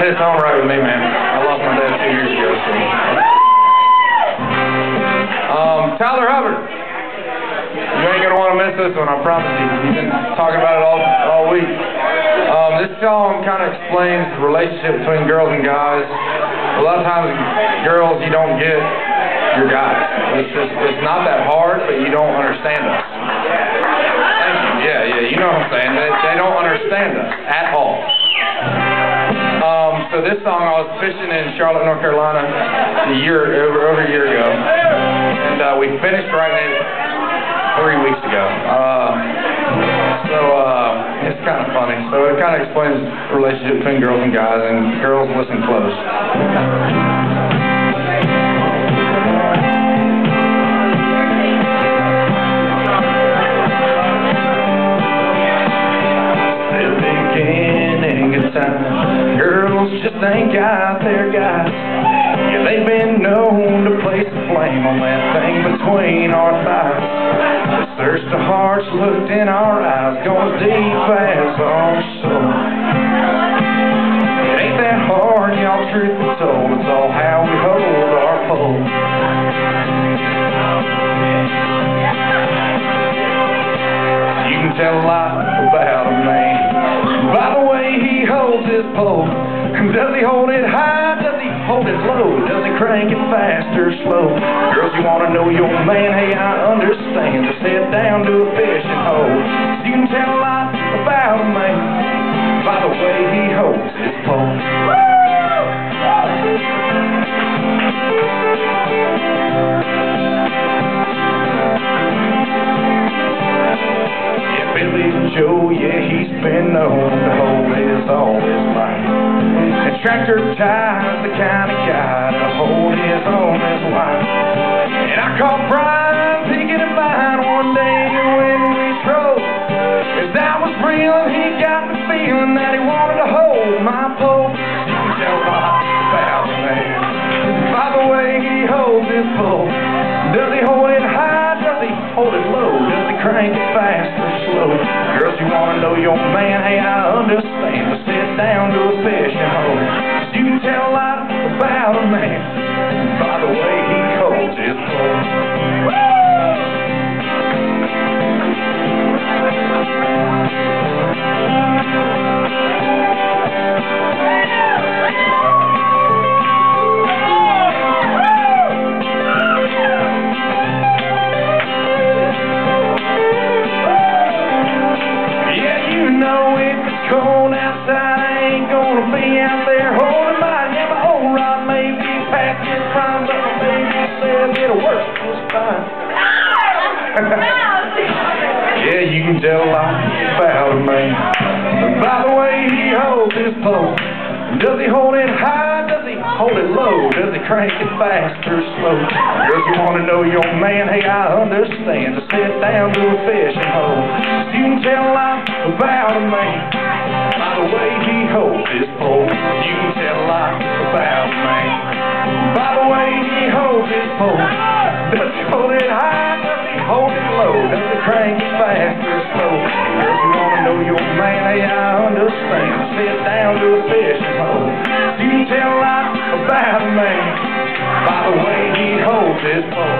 hits home right with me, man. I lost my dad 2 years ago. So. Tyler Hubbard. You ain't gonna want to miss this one, I promise you. You've been talking about it all week. This song kind of explains the relationship between girls and guys. A lot of times, girls, you don't get your guys. It's not that hard, but you don't understand us. Thank you. Yeah, you know what I'm saying. They don't understand us at all. So this song, I was fishing in Charlotte, North Carolina over a year ago, and we finished writing it 3 weeks ago. It's kind of funny. So it kind of explains the relationship between girls and guys, and girls listen close. They're beginning good time. Girls just ain't got their guys. Yeah, they've been known to place the flame on that thing between our thighs. Search the hearts, looked in our eyes, gone as deep as our soul. It ain't that hard, y'all, truth be told. It's all how we hold our pole. You can tell a lot about a man by the way he holds his pole. Does he hold it high? Does he hold it low? Does he crank it fast or slow? Girls, you want to know your man? Hey, I understand. Just head down to a fishing hole. You can tell a lot about a man by the way he holds his pole. Yeah, Billy Joe, yeah, he's been known to hold all his life. And tractor ties the kind of guy to hold his own his wife. And I caught Brian picking a vine one day when we drove. As I was reeling, he got the feeling that he wanted to hold my pole. You can tell a lot about the man by the way he holds his pole. Does he hold it high? Does he hold it low? Does he crank it fast or slow? Girls, you want to know your man? Hey, I understand. But sit down to a fishing hole. You can tell a lot about a man by the way he holds his pole. Yeah, you know if it's cold outside, I ain't gonna be out there holding mine. Yeah, my old rod may be past its prime, but my baby said it'll work just fine. Yeah, you can tell a lot about a man by the way he holds his pole. Does he hold it high? Does he hold it low? Does he crank it fast or slow? Girls, you want to know your man? Hey, I understand. Just sit down to a fishing hole. You can tell a lot about a man by the way he holds his pole. You can tell a lot about a man by the way he holds his pole. Does he hold it high? Does he hold it low? Does he crank it fast or slow? Girls, you want to know your man? Hey, I understand. Sit down to a fishing hole. You can tell a lot about a man by the way he holds his pole.